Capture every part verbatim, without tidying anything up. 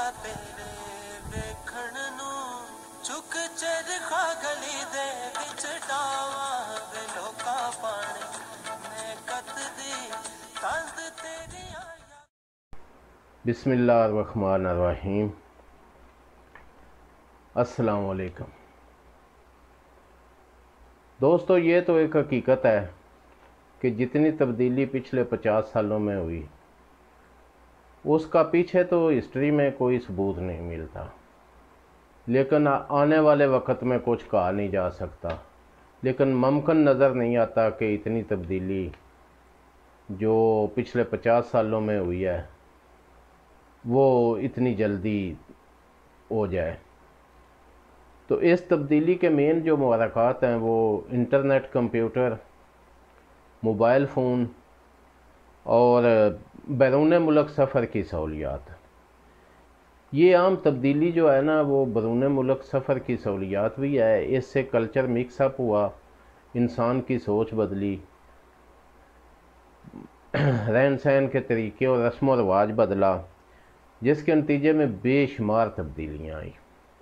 तेरे वेखण नू चुक चरखा गली दे विच डावा वे लोका पानी मैं कत दी तंद तेरी आया। बिस्मिल्लाहिर्रहमानिर्रहीम। अस्सलाम वालेकुम दोस्तों, ये तो एक हकीकत है कि जितनी तब्दीली पिछले पचास सालों में हुई उसका पीछे तो हिस्ट्री में कोई सबूत नहीं मिलता, लेकिन आने वाले वक्त में कुछ कहा नहीं जा सकता। लेकिन मुमकिन नज़र नहीं आता कि इतनी तब्दीली जो पिछले पचास सालों में हुई है वो इतनी जल्दी हो जाए। तो इस तब्दीली के मेन जो मुहर्रिकात हैं वो इंटरनेट, कंप्यूटर, मोबाइल फ़ोन और बैरून मुल्क सफ़र की सहूलियात। ये आम तब्दीली जो है ना वो बैरून मुल्क सफ़र की सहूलियात भी है। इससे कल्चर मिक्सअप हुआ, इंसान की सोच बदली, रहन सहन के तरीके और रस्म व रवाज बदला, जिसके नतीजे में बेशुमार तब्दीलियाँ आई।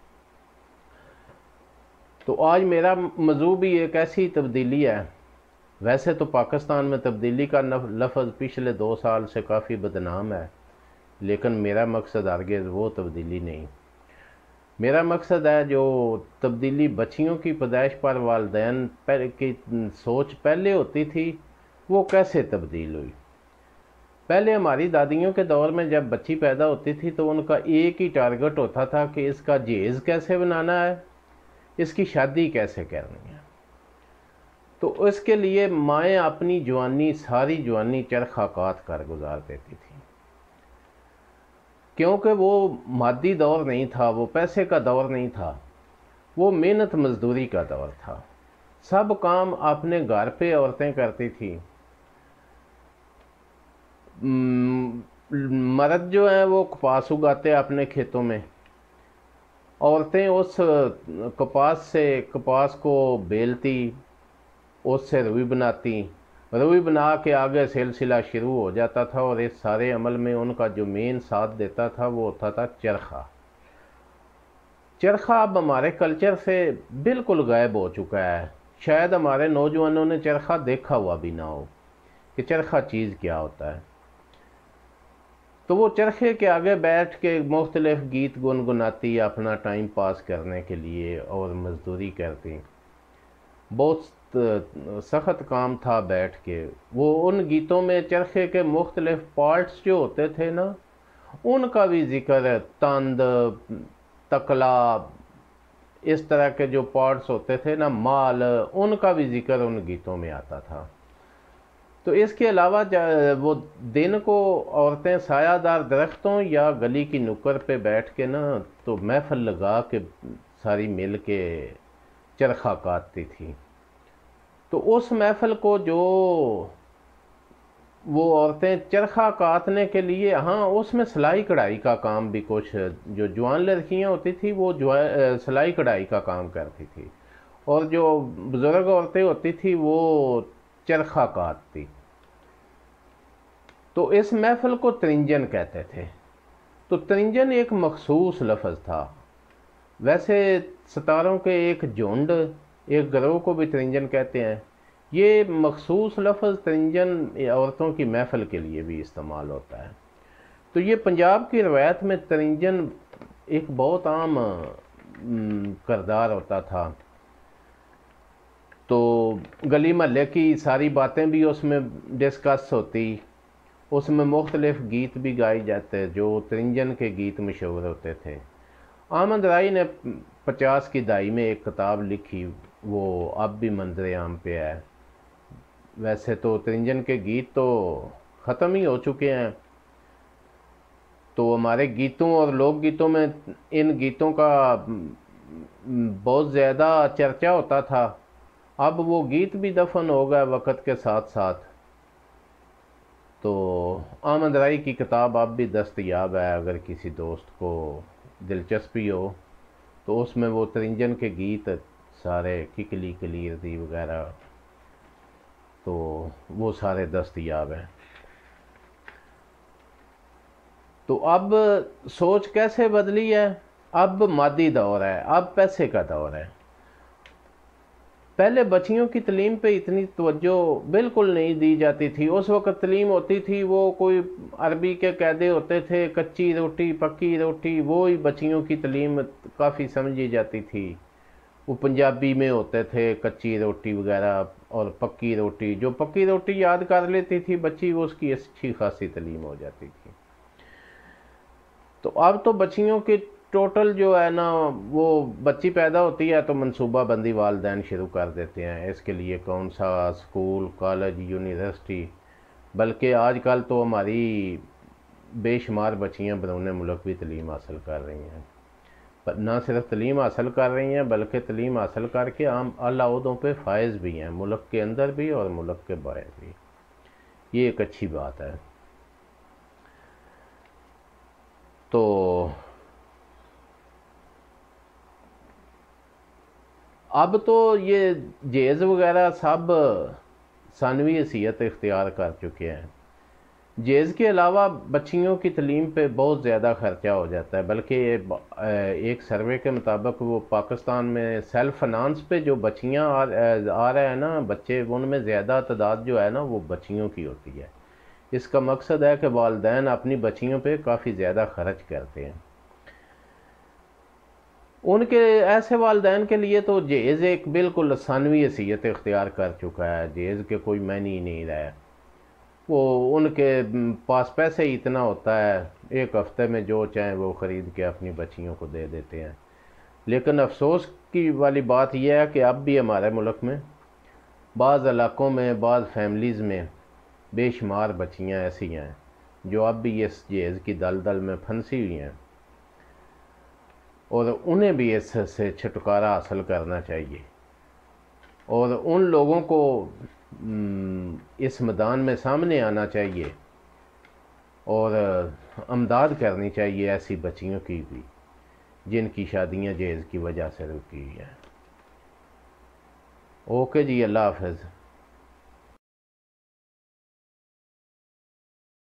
तो आज मेरा मौजू भी एक ऐसी तब्दीली है। वैसे तो पाकिस्तान में तब्दीली का लफ्ज़ पिछले दो साल से काफ़ी बदनाम है, लेकिन मेरा मकसद हरगिज़ वो तब्दीली नहीं। मेरा मकसद है जो तब्दीली बच्चियों की पैदाइश पर वालिदैन की सोच पहले होती थी वो कैसे तब्दील हुई। पहले हमारी दादियों के दौर में जब बच्ची पैदा होती थी तो उनका एक ही टारगेट होता था कि इसका जहेज़ कैसे बनाना है, इसकी शादी कैसे करनी है। तो इसके लिए माएँ अपनी जवानी, सारी जवानी चरखा काट कर गुजार देती थी, क्योंकि वो मादी दौर नहीं था, वो पैसे का दौर नहीं था, वो मेहनत मजदूरी का दौर था। सब काम अपने घर पे औरतें करती थी। मर्द जो हैं वो कपास उगाते अपने खेतों में, औरतें उस कपास से कपास को बेलती, उससे रुई बनाती, रुई बना के आगे सिलसिला शुरू हो जाता था। और इस सारे अमल में उनका जो मेन साथ देता था वो होता था चरखा। चरखा अब हमारे कल्चर से बिल्कुल गायब हो चुका है। शायद हमारे नौजवानों ने चरखा देखा हुआ भी ना हो कि चरखा चीज़ क्या होता है। तो वो चरखे के आगे बैठ के मुख्तलिफ गीत गुनगुनाती अपना टाइम पास करने के लिए और मजदूरी करती। बहुत सख्त काम था बैठ के। वो उन गीतों में चरखे के मुख्तलिफ पार्ट्स जो होते थे ना उनका भी जिक्र, तंद, तकला, इस तरह के जो पार्ट्स होते थे ना, माल, उनका भी जिक्र उन गीतों में आता था। तो इसके अलावा वो दिन को औरतें सायादार दरख्तों या गली की नुक्कड़ पे बैठ के ना तो महफिल लगा के सारी मिल के चरखा काटती थी। तो उस महफिल को जो वो औरतें चरखा काटने के लिए, हाँ उसमें सिलाई कढ़ाई का काम भी, कुछ जो जवान लड़कियां होती थी वो सिलाई कढ़ाई का काम करती थी, और जो बुज़ुर्ग औरतें होती थी वो चरखा काटती। तो इस महफिल को त्रिंजन कहते थे। तो त्रिंजन एक मखसूस लफ्ज़ था। वैसे सितारों के एक झुंड, एक गिरोह को भी त्रिंजन कहते हैं। ये मखसूस लफ्ज़ त्रिंजन औरतों की महफिल के लिए भी इस्तेमाल होता है। तो ये पंजाब की रवायत में त्रिंजन एक बहुत आम किरदार होता था। तो गली महल्ले की सारी बातें भी उसमें डिस्कस होती, उसमें मुख्तलिफ गीत भी गाए जाते जो त्रिंजन के गीत मशहूर होते थे। अहमद राई ने पचास की दहाई में एक किताब लिखी, वो अब भी मंजर आम पे है। वैसे तो त्रिंजन के गीत तो ख़त्म ही हो चुके हैं। तो हमारे गीतों और लोक गीतों में इन गीतों का बहुत ज़्यादा चर्चा होता था। अब वो गीत भी दफन हो गए वक़्त के साथ साथ। तो अहमद राई की किताब अब भी दस्तयाब है, अगर किसी दोस्त को दिलचस्पी हो तो उसमें वो त्रिंजन के गीत सारे, किकली कलीरदी वगैरह, तो वो सारे दस्तयाब हैं। تو اب سوچ کیسے بدلی ہے؟ اب مادی دور ہے، اب پیسے کا دور ہے۔ پہلے بچیوں کی تعلیم پہ اتنی توجہ بالکل نہیں دی جاتی تھی۔ اس وقت تعلیم ہوتی تھی وہ کوئی عربی کے قاعدے ہوتے تھے، کچی روٹی پکی روٹی، وہی بچیوں کی تعلیم کافی سمجھی جاتی تھی۔ وہ پنجابی میں ہوتے تھے کچی روٹی وغیرہ اور پکی روٹی، جو پکی روٹی یاد کر لیتی تھی بچی وہ اس کی اچھی خاصی تعلیم ہو جاتی تھی۔ تو اب تو بچیوں کے ٹوٹل جو ہے نا، وہ بچی پیدا ہوتی ہے تو منصوبہ بندی والدین شروع کر دیتے ہیں، اس کے لیے کون سا اسکول، کالج، یونیورسٹی، بلکہ آج کل تو ہماری بے شمار بچیاں بیرون ملک بھی تعلیم حاصل کر رہی ہیں۔ نہ صرف تعلیم حاصل کر رہی ہیں بلکہ تعلیم حاصل کر کے عام اعلیٰ عہدوں پہ فائز بھی ہیں، ملک کے اندر بھی اور ملک کے باہر بھی۔ یہ ایک اچھی بات ہے۔ تو اب تو یہ جیز وغیرہ سب ثانوی حیثیت اختیار کر چکے ہیں۔ جیز کے علاوہ بچیوں کی تعلیم پہ بہت زیادہ خرچہ ہو جاتا ہے، بلکہ ایک سروے کے مطابق وہ پاکستان میں سیلف فنانس پہ جو بچیاں آ رہے ہیں نا بچے، ان میں زیادہ تعداد جو ہے نا وہ بچیوں کی ہوتی ہے۔ اس کا مقصد ہے کہ والدین اپنی بچیوں پہ کافی زیادہ خرچ کرتے ہیں۔ ان کے ایسے والدین کے لیے تو جہیز ایک بالکل ثانوی حیثیت اختیار کر چکا ہے، جہیز کے کوئی معنی نہیں رہا ہے۔ وہ ان کے پاس پیسے ہی اتنا ہوتا ہے، ایک ہفتے میں جو چاہیں وہ خرید کے اپنی بچیوں کو دے دیتے ہیں۔ لیکن افسوس کی والی بات یہ ہے کہ اب بھی ہمارے ملک میں بعض علاقوں میں، بعض فیملیز میں بے شمار بچیاں ایسی ہیں جو اب بھی اس جہیز کی دلدل میں پھنسی ہوئی ہیں، اور انہیں بھی اس سے چھٹکارا حاصل کرنا چاہیے، اور ان لوگوں کو اس میدان میں سامنے آنا چاہیے اور امداد کرنی چاہیے ایسی بچیوں کی بھی جن کی شادیاں جہیز کی وجہ سے رکی ہیں۔ اوکے جی، اللہ حافظ۔